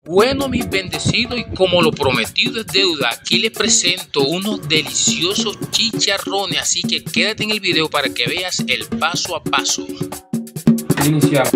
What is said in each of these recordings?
Bueno, mis bendecidos, y como lo prometido es deuda, aquí les presento unos deliciosos chicharrones, así que quédate en el video para que veas el paso a paso. Iniciamos.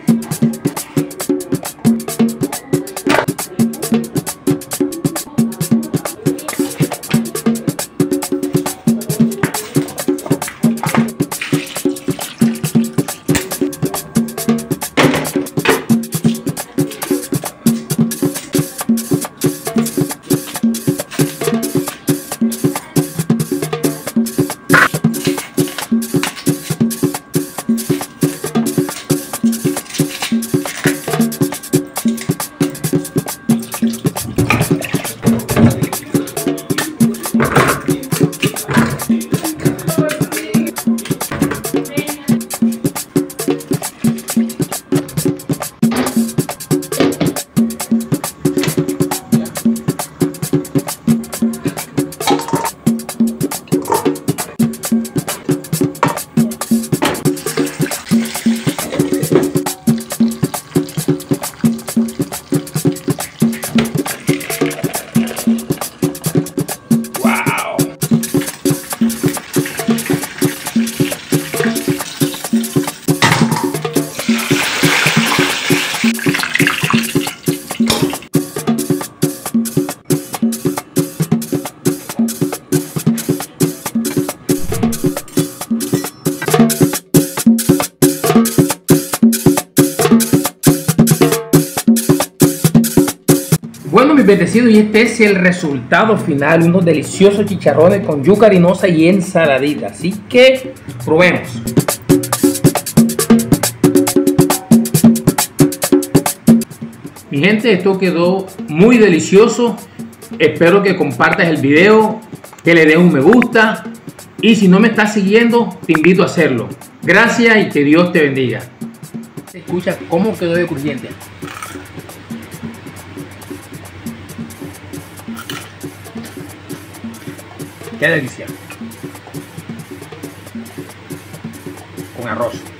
Bueno, mis bendecidos, y este es el resultado final, unos deliciosos chicharrones con yuca harinosa y ensaladita, así que probemos. Mi gente, esto quedó muy delicioso. Espero que compartas el video, que le des un me gusta, y si no me estás siguiendo, te invito a hacerlo. Gracias y que Dios te bendiga. Escucha cómo quedó de crujiente. Qué delicia. Con arroz.